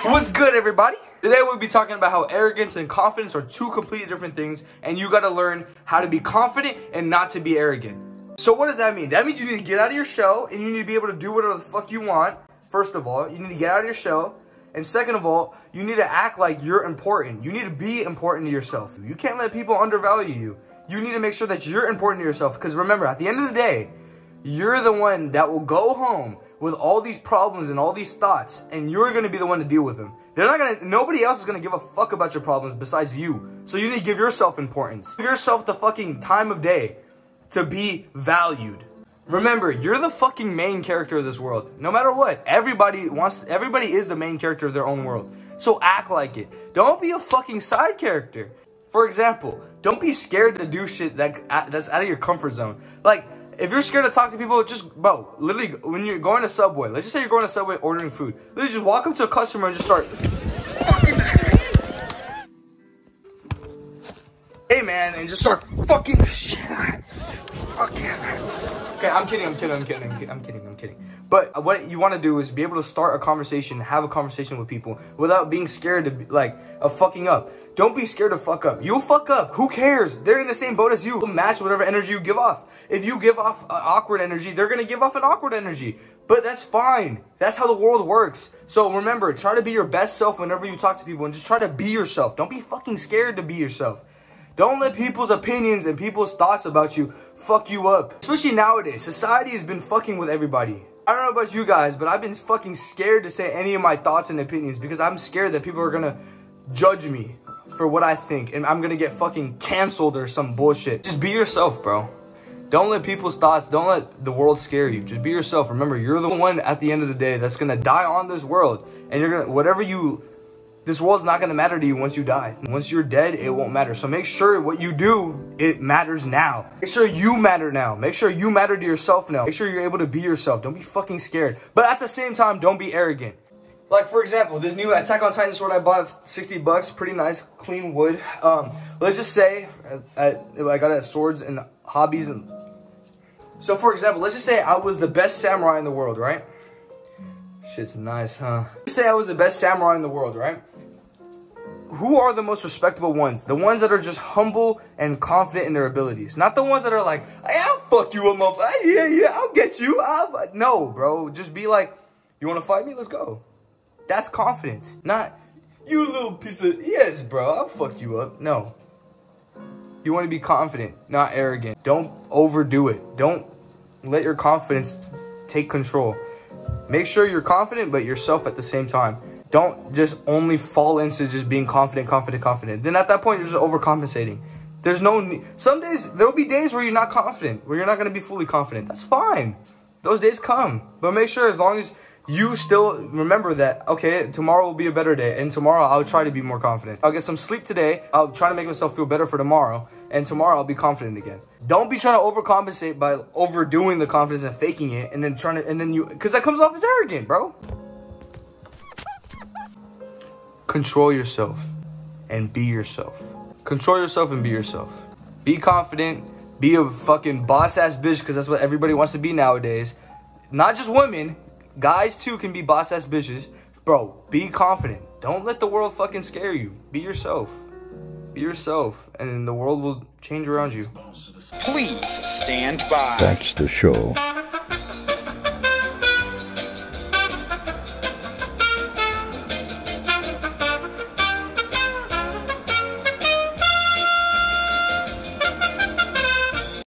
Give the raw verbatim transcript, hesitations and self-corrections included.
What's good, everybody? Today we'll be talking about how arrogance and confidence are two completely different things, and you gotta learn how to be confident and not to be arrogant. So what does that mean? That means you need to get out of your shell, and you need to be able to do whatever the fuck you want. First of all, you need to get out of your shell. And second of all, you need to act like you're important. You need to be important to yourself. You can't let people undervalue you. You need to make sure that you're important to yourself. Because remember, at the end of the day, you're the one that will go home with all these problems and all these thoughts, and you're going to be the one to deal with them. They're not going to, nobody else is going to give a fuck about your problems besides you. So you need to give yourself importance. Give yourself the fucking time of day to be valued. Remember, you're the fucking main character of this world. No matter what, everybody wants, everybody is the main character of their own world. So act like it. Don't be a fucking side character. For example, don't be scared to do shit that that's out of your comfort zone. Like, if you're scared to talk to people, just, bro, literally, when you're going to Subway, let's just say you're going to Subway ordering food. Literally just walk up to a customer and just start, hey man, and just start fucking the shit out. Fucking. Okay, I'm kidding, I'm kidding, I'm kidding, I'm kidding, I'm kidding, I'm kidding. But what you want to do is be able to start a conversation, have a conversation with people without being scared to, be, like, of fucking up. Don't be scared to fuck up. You'll fuck up. Who cares? They're in the same boat as you. Match whatever energy you give off. If you give off uh, awkward energy, they're going to give off an awkward energy. But that's fine. That's how the world works. So remember, try to be your best self whenever you talk to people, and just try to be yourself. Don't be fucking scared to be yourself. Don't let people's opinions and people's thoughts about you fuck you up. Especially nowadays, society has been fucking with everybody. I don't know about you guys, but I've been fucking scared to say any of my thoughts and opinions because I'm scared that people are gonna judge me for what I think, and I'm gonna get fucking canceled or some bullshit. Just be yourself, bro. Don't let people's thoughts, don't let the world scare you. Just be yourself. Remember, you're the one at the end of the day that's gonna die on this world, and you're gonna, whatever you, this world's not gonna matter to you once you die. Once you're dead, it won't matter. So make sure what you do, it matters now. Make sure you matter now. Make sure you matter to yourself now. Make sure you're able to be yourself. Don't be fucking scared. But at the same time, don't be arrogant. Like, for example, this new Attack on Titan sword I bought, sixty bucks, pretty nice, clean wood. Um, let's just say, I, I got it at Swords and Hobbies. And so, for example, let's just say I was the best samurai in the world, right? Shit's nice, huh? Let's say I was the best samurai in the world, right? Who are the most respectable ones? The ones that are just humble and confident in their abilities. Not the ones that are like, hey, I'll fuck you up, motherfucker. Yeah, yeah, I'll get you. I'll... No, bro. Just be like, you want to fight me? Let's go. That's confidence. Not, you little piece of, yes, bro, I'll fuck you up. No. You want to be confident, not arrogant. Don't overdo it. Don't let your confidence take control. Make sure you're confident, but yourself at the same time. Don't just only fall into just being confident, confident, confident. Then at that point, you're just overcompensating. There's no need. Some days, there'll be days where you're not confident, where you're not going to be fully confident. That's fine. Those days come. But make sure as long as you still remember that, okay, tomorrow will be a better day, and tomorrow I'll try to be more confident. I'll get some sleep today. I'll try to make myself feel better for tomorrow, and tomorrow I'll be confident again. Don't be trying to overcompensate by overdoing the confidence and faking it, and then trying to, and then you, because that comes off as arrogant, bro. Control yourself and be yourself. Control yourself and be yourself. Be confident. Be a fucking boss-ass bitch, because that's what everybody wants to be nowadays. Not just women. Guys, too, can be boss-ass bitches. Bro, be confident. Don't let the world fucking scare you. Be yourself. Be yourself, and the world will change around you. Please stand by. That's the show.